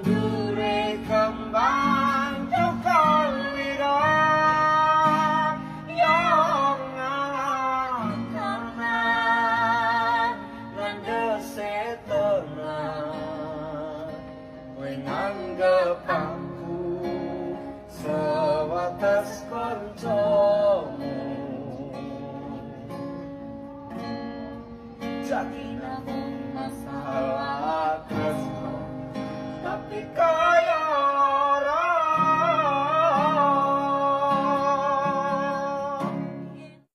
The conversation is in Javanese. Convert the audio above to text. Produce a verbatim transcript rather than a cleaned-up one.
dure kembang cokol wiro yang karena landese tenang wenganggep aku sewates koncomu jadi namun masalah kesel tapi kau